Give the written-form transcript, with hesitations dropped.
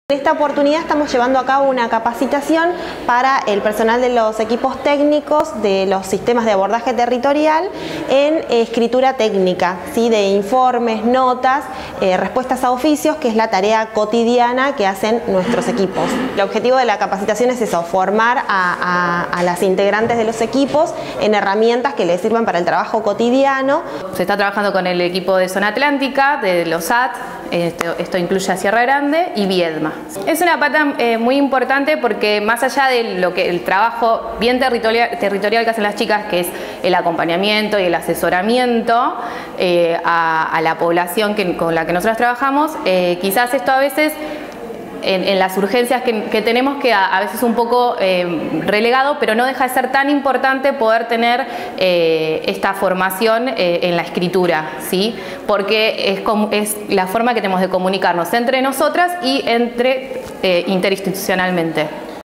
En esta oportunidad estamos llevando a cabo una capacitación para el personal de los equipos técnicos de los sistemas de abordaje territorial en escritura técnica, ¿sí? De informes, notas, respuestas a oficios, que es la tarea cotidiana que hacen nuestros equipos. El objetivo de la capacitación es eso, formar a las integrantes de los equipos en herramientas que les sirvan para el trabajo cotidiano. Se está trabajando con el equipo de Zona Atlántica, de los SAT, esto incluye a Sierra Grande y Viedma. Es una pata muy importante porque más allá de lo que el trabajo bien territorial que hacen las chicas, que es el acompañamiento y el asesoramiento a la población con la que nosotros trabajamos, quizás esto a veces en las urgencias que tenemos queda a veces un poco relegado, pero no deja de ser tan importante poder tener esta formación en la escritura, ¿sí? Porque es la forma que tenemos de comunicarnos entre nosotras y interinstitucionalmente.